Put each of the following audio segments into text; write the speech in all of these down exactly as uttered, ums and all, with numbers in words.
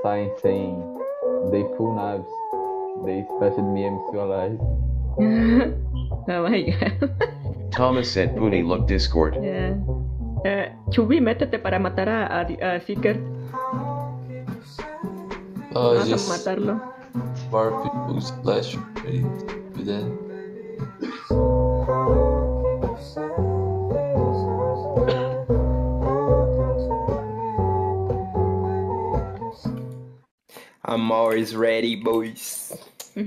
sign saying they pull knives. They splashed me and still alive. Oh my god. Thomas said Puni look Discord. Yeah. Eh, Chubby, métete para matar a, a, a Seeker. Oh, Vas a just matarlo. bar people splash ready to then. I'm always ready, boys. Are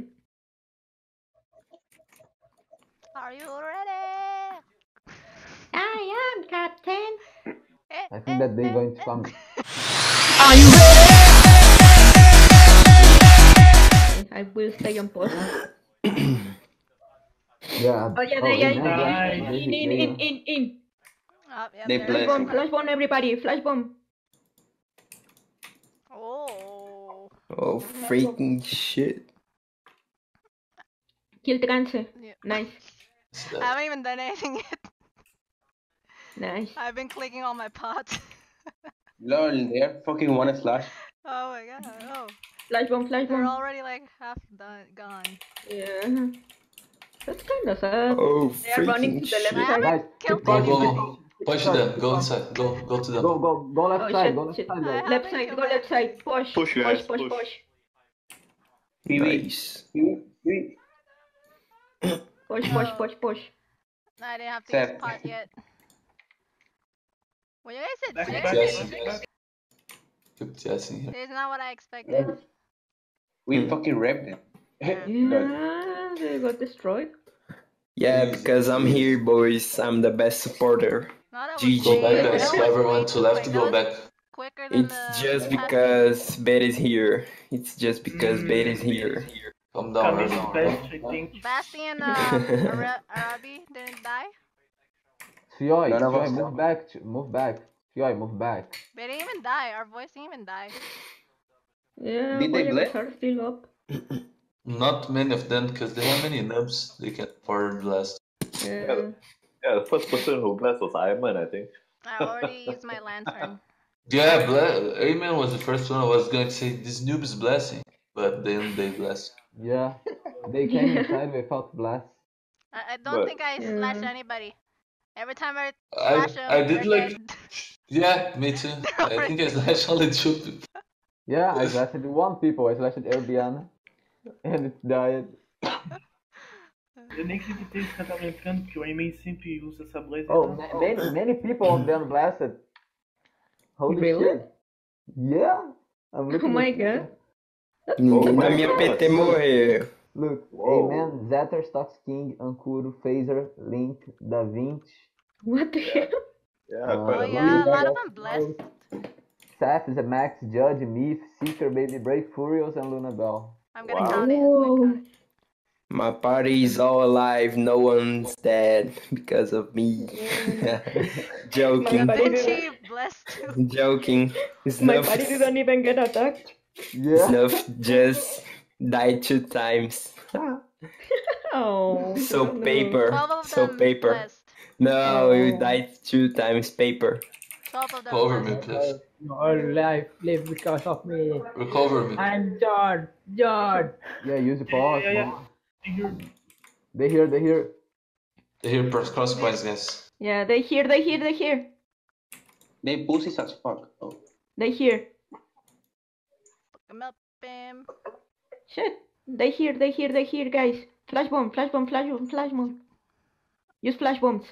you ready? I am Captain. I think that they're going to come. Are you ready? I will stay on post. Yeah. Oh yeah, oh, they are in, yeah, in, they- in, in, they- in, in, in. Oh, yeah, They there bless it Flash is. bomb, flash bomb, everybody, flash bomb. Oh. Oh, freaking shit. Kill trance. Yeah. Nice, I haven't even done anything yet. nice. I've been clicking on my pots. Lol, they're fucking one slash. Oh my god. Oh. Flash bomb, flash They're bomb. already like half done, gone. Yeah. That's kind of sad. Oh, They are running freaking to the left shit. I side. Guys, haven't killed Go, go, anybody. go. Push them. Go inside. Go, go to them. Go, go, go left Oh, side, shit, go left shit. side, I guys. haven't Left side, killed go left anybody. side. Push, Push, push, guys, push, push. push. Nice. Push, push, push, push. I didn't have to Seth. use pot yet. When you guys said Back, six, back, Yes. back. Keep chasing here. this is not what I expected. We fucking repped it. Yeah, they got destroyed. Yeah, because I'm here, boys. I'm the best supporter. Not that G was G. Go back, quick. guys. That was Whoever way went to too left, quick. go That was back. quicker than It's the just past because Bet is here. It's just because Mm. Bet is here. Calm down, Coming everyone. best, I think. game. Bastian um, Ara- Arabi didn't die. Fioy, None of Fioy, us- move back, ch- move back. Fioy, move back. They didn't even die. Our voice didn't even die. Yeah, Did they Voyager's blast? are still up. Not many of them, because they have many nubs. They can forward blast. Yeah. Yeah, the first person who blessed was Iron, I think. I already used my lantern. Yeah, Bla- Amen was the first one I was going to say, this noob is blessing. But then they bless. Yeah. They came inside without blast. I, I don't But- think I Yeah. slashed anybody. Every time I I, slash them, I did they're like. dead. Yeah, me too. I think I slashed only two people. Yeah, I slashed one people. I slashed Elbian. And it died. Eu nem acreditei que ela tava entrando, porque o Aimee sempre usa essa blaze. Oh, ma- many, many people of them blasted. Holy Really? shit. Yeah. I'm Oh looking my at- god. Ninguém my na minha God. P T morreu. Look, Whoa. Amen, Zetter, Stocks King, Ankuro, Phaser, Link, Da Vinci, What the hell? Yeah, Uh, quite Oh a yeah, a lot. lot of them blessed. Seth, Zemax, Judge, Myth, Seeker, Baby Brave, Furious, and Luna Bell. I'm gonna Wow. count it. I'm gonna Whoa. count it. My party is all alive. No one's dead because of me. Joking. My buddy, Vinci blessed too. Joking. my Snuff, buddy didn't even get attacked. Yeah. Snuff just died two times. Oh. So no. paper. Twelve of So them paper. blessed. No, you Oh. died two times paper. Twelve of them Recover me, blessed. please. Your life live because of me. Recover me. I'm John. John. Yeah, use the pause. Yeah, yeah, man. You're- They hear, they hear. They hear cross cross points, guys. Yeah, they hear, they hear, they hear. They pussies as fuck. Oh. They hear. Fuck him up, bam. Shit. They hear, they hear, they hear, guys. Flash bomb, flash bomb, flash bomb, flash bomb. Use flash bombs.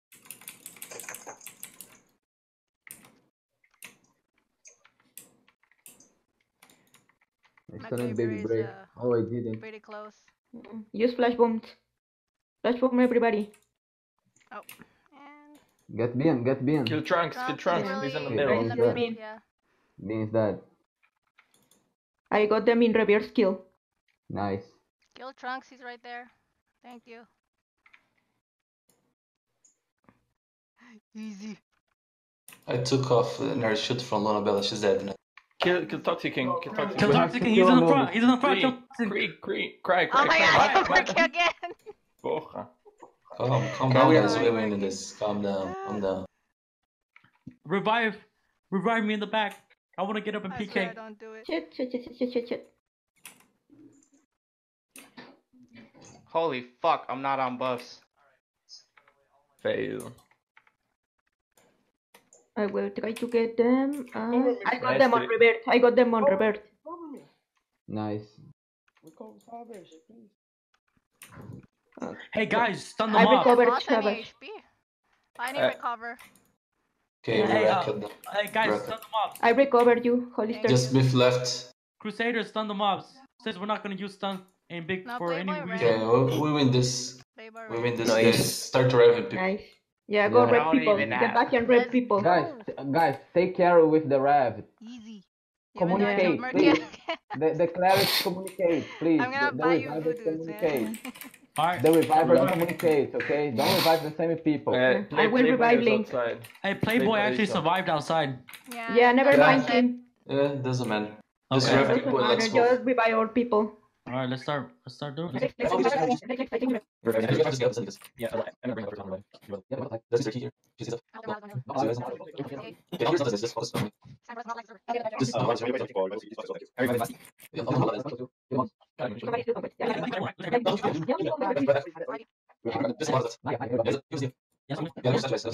I My stunned Gabriel Baby is, Brave. uh, Oh, I didn't. Pretty close. Mm, Use flash bombs. Flash bomb everybody. Oh. And Get Bean, get Bean. Kill Trunks, kill Trunks Trunks. is He's in the really middle. in the Yeah. middle, yeah. Bean's dead. I got them in reverse kill. Nice. Kill Trunks, he's right there. Thank you. Easy. I took off uh, her shoot from Luna Bella. She's dead now. Kill, kill Toxic King. Kill Toxic Kill King. Toxic King, he's in the front. He's in the front. Cree, Kill Toxic. Cree, Cree, cry, cry, Oh my cry. god, cry, it's cry. working again! Porra. Calm, calm down, guys. We're winning this. Calm down, calm down. Revive. Revive me in the back. I want to get up and I P K. swear, don't do it. Shit, shit, shit, shit, shit, shit. Holy fuck, I'm not on buffs. Fail. I will try to get them. Uh, I got Nice them on to- revert. I got them on revert. Nice. Hey guys, stun I them off. recovered Lost any Shabbash. H P. I need Uh, recover. Okay, Hey, we're uh, back at the hey guys, Right. stun the mobs. I recovered you, Hollister. just Myth left. Crusaders, stun the mobs. Says we're not gonna use stun in big No, for any Playboy ran. reason. Okay, we, we win this. Playboy We ran. win this. Nice. Guys. Start revving people. Nice. Yeah, go Yeah. red Don't people. even Get have- back and red Let's people. go. Guys, t- guys, take care with the rev. Easy. Communicate, Even though I killed please. Murky. The, the clerics communicate, please. I'm gonna the, the buy you revivers voodoos, communicate. man. Alright. The revivers communicate, okay? Don't revive the same people. Uh, I play, will Playboy revive is Link. outside. Hey, Playboy Playboy actually is up. survived outside. Yeah, Yeah, never that's mind what I said. him. Yeah, doesn't matter. Just Okay. rev Doesn't people and matter, let's move. just revive our people. Alright, let's start. Let's start doing it. Yeah, This I'm is gonna bring up the the key here. She's it. Okay, here's this. Just focus on me. This is Yeah, I'll do that. This is what it is. Yeah, use it.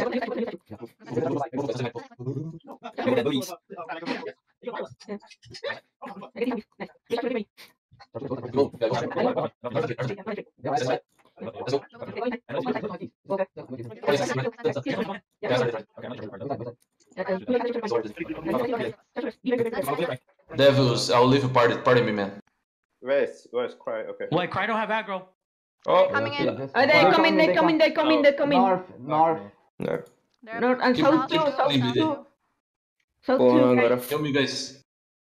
Devils, I'll leave a party. Party me, man. Where's where's Cry? Okay. Wait, Cry don't have aggro. Oh, Coming in. Oh, they come in, they come in, they come in, they come in. North, north. No. They're North and Keep- south keep too, south clean with it. too. South Pô, too, agora guys. Kill me, guys.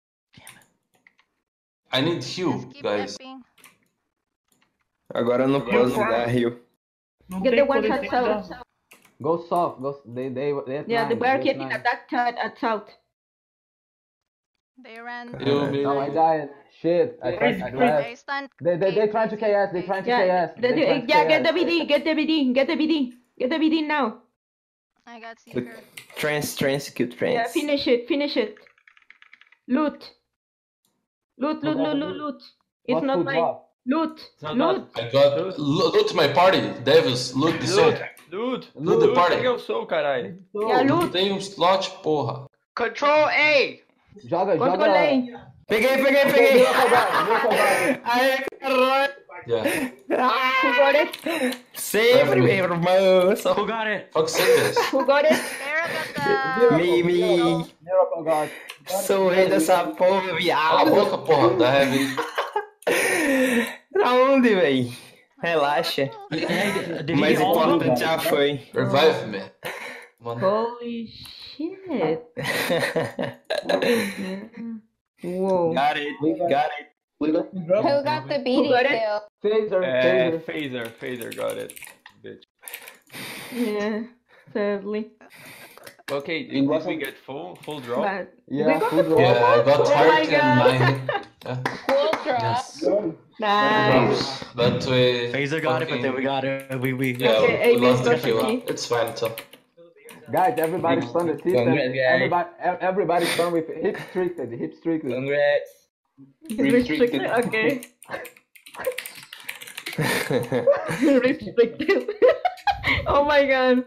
I need heal, Just keep guys. flipping. Agora eu não posso dar rio. Não Get tem the one como at defender. south. Go soft. Go. They. They. they at Yeah, nine, the we they are at getting nine. attacked at, at south. They ran. Heal me. No, I died. Shit. I tried. I tried. They stunned. They. They. They trying to K S. They trying to K Yeah, S. the, They the, trying to yeah, get K S. the B D, get the B D, get the B D, get the B D now. I got Seeker. Trance, trance, kill trance. Yeah, finish it, finish it. Loot. Loot, loot, loot, loot, loot. It's What not food my drop? loot, not loot. I got lo- loot my party. Devils, loot the soul. Dude, Loot the party. pega o soul, caralho. Yeah, loot. Tem um slot, porra. Control A! Joga, joga. Controlei. Peguei, peguei, Okay, peguei! Miracle Guard, Miracle Guard. Ai, caralho! Yeah. Who got it? Sempre, meu irmão! Só Who got it? Fuck Citrus. Who got it? Sarah got the. me, me! Miracle Guard. Sou o rei dessa porra, Cala a viado! boca, porra. Da Heavy. Pra onde, véi? Relaxa. Hey, did O mais he all of them? importante já foi. Revive me. Mano. Holy shit. Whoa. Got it, got it. Who got the Who beating got it? kill? Phaser, Uh, phaser. phaser, phaser got it. Bitch. Yeah, sadly. Okay, did we get full full drop? But Yeah, we got full the drop. Yeah, I got Oh my heart and God. nine. Yeah. Full drop. Yes. Nice. But we. Phaser got it, but then we got it. We we. Yeah, Okay, we Amy lost the got kill. the key. It's fine, so. Guys, everybody stun the system. Congrats, guys. Everybody, ev- everybody stun with hip restricted, hip restricted. Congrats. Restricted. Okay. Restricted. Oh my god.